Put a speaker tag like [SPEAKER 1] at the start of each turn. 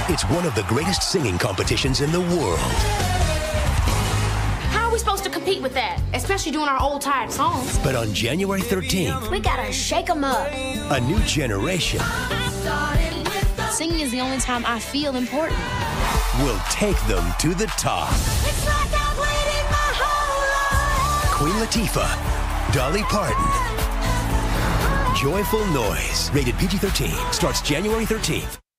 [SPEAKER 1] It's one of the greatest singing competitions in the world.
[SPEAKER 2] How are we supposed to compete with that? Especially doing our old tired songs.
[SPEAKER 1] But on January 13th,
[SPEAKER 2] We gotta shake them up.
[SPEAKER 1] a new generation
[SPEAKER 3] Singing is the only time I feel important.
[SPEAKER 1] will take them to the top.
[SPEAKER 2] It's like I've waited my whole life.
[SPEAKER 1] Queen Latifah, Dolly Parton. Joyful Noise, rated PG-13, starts January 13th.